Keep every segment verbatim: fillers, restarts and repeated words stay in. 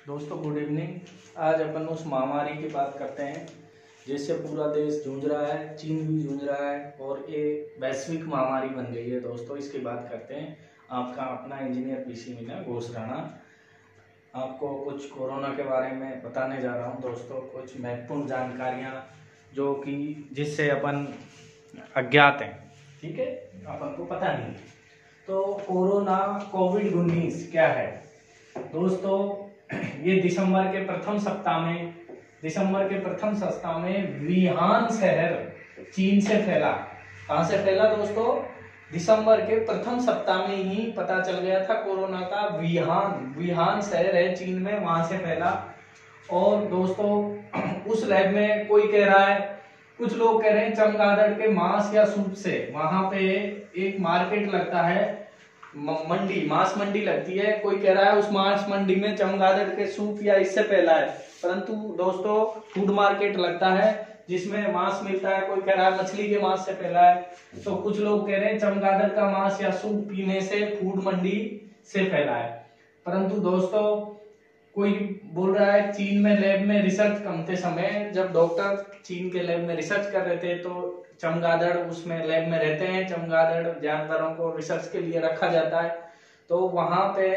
दोस्तों good evening. आज अपन उस महामारी की बात करते हैं जिससे पूरा देश जूझ रहा है, चीन भी जूझ रहा है और ये वैश्विक महामारी बन गई है। दोस्तों इसकी बात करते हैं। आपका अपना इंजीनियर पीसी मीना घोष राणा आपको कुछ कोरोना के बारे में बताने जा रहा हूं। दोस्तों कुछ महत्वपूर्ण जानकारियां जो कि जिससे अपन अज्ञात हैं, ठीक है, अपन को पता नहीं। तो कोरोना कोविड उन्नीस क्या है दोस्तों? ये दिसंबर के प्रथम सप्ताह में दिसंबर के प्रथम सप्ताह में वुहान शहर चीन से फैला। कहां से फैला दोस्तों? दिसंबर के प्रथम सप्ताह में ही पता चल गया था कोरोना का। वुहान वुहान शहर है चीन में, वहां से फैला। और दोस्तों उस लैब में कोई कह रहा है, कुछ लोग कह रहे हैं चमगादड़ के मांस या सूप से। वहां पे एक मार्केट लगता है, मंडी, मांस मंडी लगती है। कोई कह रहा है उस मांस मंडी में चमगादड़ के सूप या इससे फैला है। परंतु दोस्तों फूड मार्केट लगता है जिसमें मांस मिलता है। कोई कह रहा है मछली के मांस से फैला है। तो कुछ लोग कह रहे हैं चमगादड़ का मांस या सूप पीने से फूड मंडी से फैला है। परंतु दोस्तों कोई बोल रहा है चीन में लैब में रिसर्च करते समय, जब डॉक्टर चीन के लैब में रिसर्च कर रहे थे तो चमगादड़ उसमें लैब में रहते हैं। चमगादड़ जानवरों को रिसर्च के लिए रखा जाता है। तो वहां पे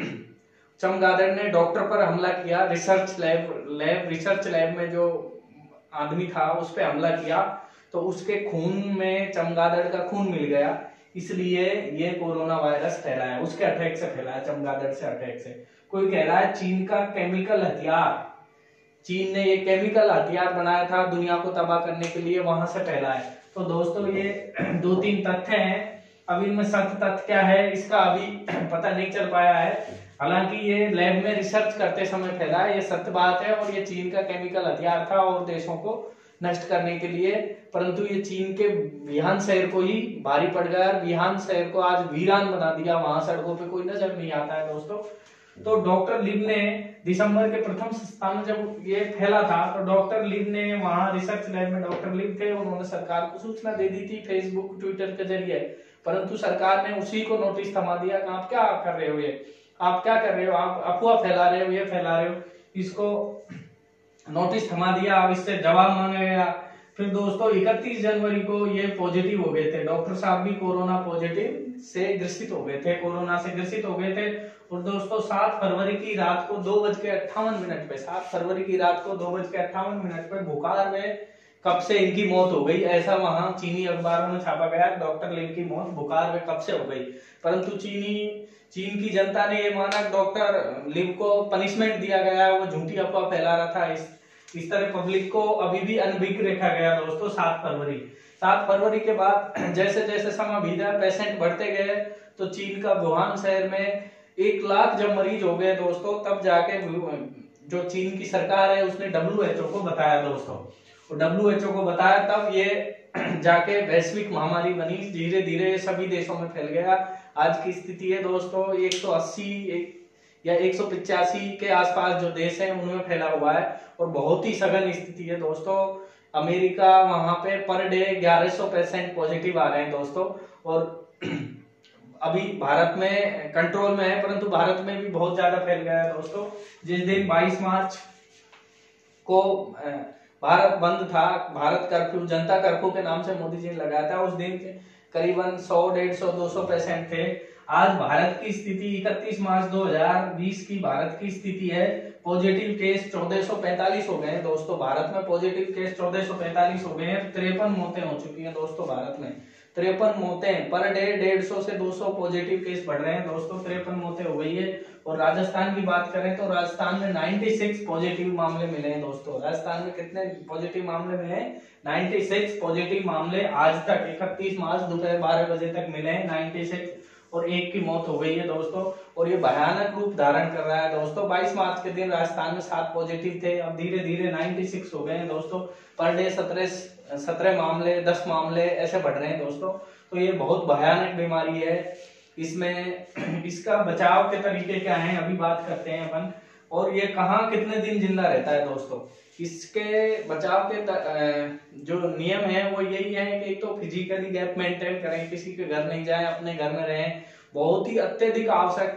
चमगादड़ ने डॉक्टर पर हमला किया। Research lab lab research lab में जो आदमी था उस पे हमला किया तो उसके खून में चमगादड़ का खून मिल गया। इसलिए ये कोरोना वायरस फैला है, उसके अटैक से फैला है, चमगादड़ से अटैक से। कोई कह रहा है चीन का केमिकल हथियार, चीन ने ये केमिकल हथियार बनाया था दुनिया को तबाह करने के लिए, वहां से फैला है। तो दोस्तों ये दो तीन तथ्य हैं। अब इनमें सत्य तथ्य क्या है इसका अभी पता नहीं चल पाया है। हालांकि ये लैब में रिसर्च करते समय फैला है, ये सत्य बात है। और ये चीन का केमिकल हथियार था और देशों को नष्ट करने के लिए। परंतु ये चीन के वुहान शहर को ही भारी पड़ गया। वुहान शहर को आज वीरान बना दिया, वहां सड़कों पे कोई नजर नहीं आता है दोस्तों। तो डॉक्टर लिव ने दिसंबर के प्रथम सप्ताह में जब ये फैला था तो डॉक्टर लिव ने वहां रिसर्च लैब में डॉक्टर लिव थे, उन्होंने सरकार को सूचना दे दी थी फेसबुक ट्विटर के जरिए। परंतु सरकार ने उसी को नोटिस थमा दिया कि आप क्या कर रहे हो, ये आप क्या कर रहे हो, आप अफवाह फैला रहे हो, ये फैला रहे हो। इसको नोटिस थमा दिया। अब इससे जवाब मांगा गया। फिर दोस्तों इकतीस जनवरी को ये पॉजिटिव हो गए थे, डॉक्टर साहब भी कोरोना पॉजिटिव से ग्रसित हो गए थे, कोरोना से ग्रसित हो गए थे। और दोस्तों सात फरवरी की रात को दो बज के अट्ठावन मिनट पे सात फरवरी की रात को दो बज के अट्ठावन मिनट पे बुखार में कब से इनकी मौत हो गई, ऐसा वहां चीनी अखबारों में छापा गया। डॉक्टर लिव की मौत बुखार में कब से हो गई। परंतु चीनी चीन की जनता ने ये माना डॉक्टर लिव को पनिशमेंट दिया गया, वो झूठी अफवाह फैला रहा था। इस इस तरह पब्लिक को अभी भी अनभिज्ञ रखा गया दोस्तों। सात फरवरी सात फरवरी के बाद जैसे जैसे समय बीता, पेशेंट बढ़ते गए, तो चीन का वुहान शहर में एक लाख जब मरीज हो गए दोस्तों, तब जाके जो चीन की सरकार है उसने डब्ल्यू एच ओ को बताया दोस्तों। और डब्ल्यू एच ओ को बताया तब ये जाके वैश्विक महामारी बनी। धीरे धीरे सभी देशों में फैल गया। आज की स्थिति है दोस्तों एक सौ अस्सी एक या एक सौ पिचासी के आसपास जो देश है उनमें फैला हुआ है और बहुत ही सघन स्थिति है दोस्तों। अमेरिका वहां पे पर डे ग्यारह सौ पेशेंट पॉजिटिव आ रहे हैं दोस्तों। और अभी भारत में कंट्रोल में है, परंतु भारत में भी बहुत ज्यादा फैल गया है दोस्तों। जिस दिन बाईस मार्च को भारत बंद था, भारत कर्फ्यू, जनता कर्फ्यू के नाम से मोदी जी ने लगाया था, उस दिन करीबन सौ डेढ़ सौ दो सौ पेशेंट थे। आज भारत की स्थिति इकतीस मार्च दो हज़ार बीस की भारत की स्थिति है, पॉजिटिव केस चौदह सौ पैंतालीस हो गए हैं दोस्तों। भारत में पॉजिटिव केस चौदह सौ पैंतालीस हो गए हैं। तिरपन मौतें हो चुकी हैं दोस्तों भारत में। तिरपन मौतें पर डे, डेढ़ सौ से दो सौ पॉजिटिव केस बढ़ रहे हैं दोस्तों। तिरपन मौतें हो गई है। और राजस्थान की बात करें तो राजस्थान में छियानवे पॉजिटिव मामले मिले हैं दोस्तों। राजस्थान में कितने पॉजिटिव मामले मिले हैं? छियानवे पॉजिटिव मामले आज तक इकतीस मार्च दोपहर बारह बजे तक मिले हैं, छियानवे, और एक की मौत हो गई है दोस्तों। और ये भयानक रूप धारण कर रहा है दोस्तों। बाईस मार्च के दिन राजस्थान में सात पॉजिटिव थे, अब धीरे धीरे छियानवे हो गए हैं दोस्तों। पर डे सत्रह सत्रह मामले, दस मामले ऐसे बढ़ रहे हैं दोस्तों। तो ये बहुत भयानक बीमारी है। इसमें इसका बचाव के तरीके क्या हैं अभी बात करते हैं अपन। और ये कहाँ कितने दिन जिंदा रहता है दोस्तों। इसके बचाव के जो नियम है वो यही है कि एक तो फिजिकली गैप मेंटेन करें, किसी के घर नहीं जाएं, अपने घर में रहें। बहुत ही अत्यधिक आवश्यक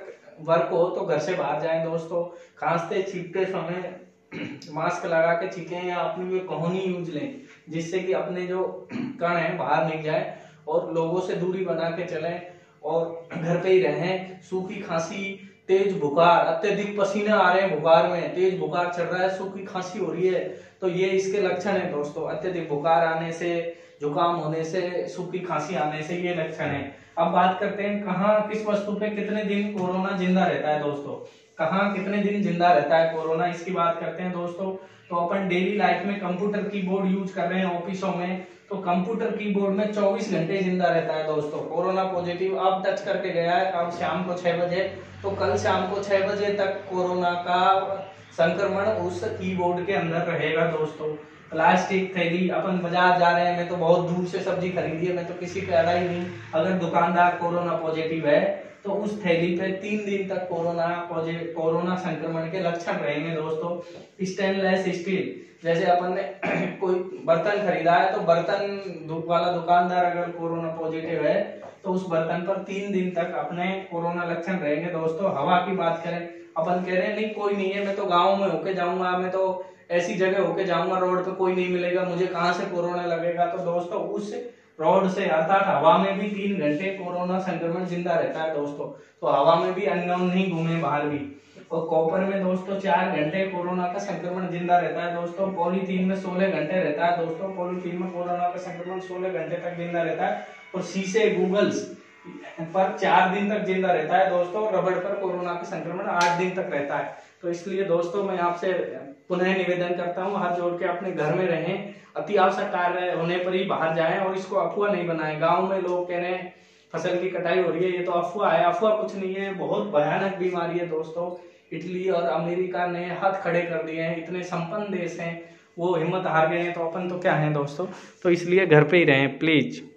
वर्क हो तो घर से बाहर जाएं दोस्तों। खांसते छींकते समय मास्क लगा के छींकें या अपनी ये कहोनी यूज लें, जिससे कि अपने जो कण है बाहर नहीं जाए, और लोगों से दूरी बना के चलें और घर पे ही रहें। सूखी खांसी, तेज बुखार, अत्यधिक पसीना आ रहे हैं बुखार में, तेज बुखार चढ़ रहा है, सूखी खांसी हो रही है, तो ये इसके लक्षण है दोस्तों। अत्यधिक बुखार आने से, जुकाम होने से, सूखी खांसी आने से ये लक्षण है। अब बात करते हैं कहाँ किस वस्तु पे कितने दिन कोरोना जिंदा रहता है दोस्तों। कहाँ कितने दिन जिंदा रहता है कोरोना, इसकी बात करते हैं दोस्तों। तो अपन डेली लाइफ में कंप्यूटर कीबोर्ड यूज कर रहे हैं ऑफिसों में, तो कंप्यूटर कीबोर्ड में चौबीस घंटे जिंदा रहता है दोस्तों। कोरोना पॉजिटिव अब टच करके गया है, अब शाम को छह बजे, तो कल शाम को छह बजे तक कोरोना का संक्रमण उस कीबोर्ड के अंदर रहेगा दोस्तों। प्लास्टिक थैली, अपन बाजार जा रहे हैं, मैं तो बहुत दूर से सब्जी खरीदी है, मैं तो किसी पे अड़ा ही नहीं, अगर दुकानदार कोरोना पॉजिटिव है तो उस थैली पे तीन दिन तक कोरोना पॉजिटिव कोरोना संक्रमण के लक्षण रहेंगे दोस्तों। स्टेनलेस स्टील, जैसे अपन ने कोई बर्तन खरीदा है, तो बर्तन वाला दुकानदार अगर कोरोना पॉजिटिव है तो उस बर्तन पर तीन दिन तक अपने कोरोना लक्षण रहेंगे दोस्तों। हवा की बात करें, अपन कह रहे हैं नहीं कोई नहीं है, मैं तो गाँव में होके जाऊंगा, मैं तो ऐसी जगह होके जाऊंगा, रोड पे कोई नहीं मिलेगा, मुझे कहाँ से कोरोना लगेगा, तो दोस्तों उस रोड से अर्थात हवा में भी तीन घंटे कोरोना संक्रमण जिंदा रहता है दोस्तों। तो हवा में भी अननोन नहीं घूमे बाहर भी। और कॉपर में दोस्तों चार घंटे कोरोना का संक्रमण जिंदा रहता है दोस्तों। पॉलीथीन में सोलह घंटे रहता है दोस्तों, पॉलीथीन में कोरोना का संक्रमण सोलह घंटे तक जिंदा रहता है। और शीशे, गूगल्स पर चार दिन तक जिंदा रहता है दोस्तों। रबड़ पर कोरोना का संक्रमण आठ दिन तक रहता है। तो इसलिए दोस्तों मैं आपसे पुनः निवेदन करता हूँ, हाथ जोड़ के अपने घर में रहें, अति आवश्यक कार्य होने पर ही बाहर जाएं, और इसको अफवाह नहीं बनाएं। गांव में लोग कह रहे हैं फसल की कटाई हो रही है, ये तो अफवाह है, अफवाह कुछ नहीं है, बहुत भयानक बीमारी है दोस्तों। इटली और अमेरिका ने हाथ खड़े कर दिए हैं, इतने संपन्न देश हैं, वो हिम्मत हार गए हैं, तो अपन तो क्या है दोस्तों। तो इसलिए घर पे ही रहें प्लीज।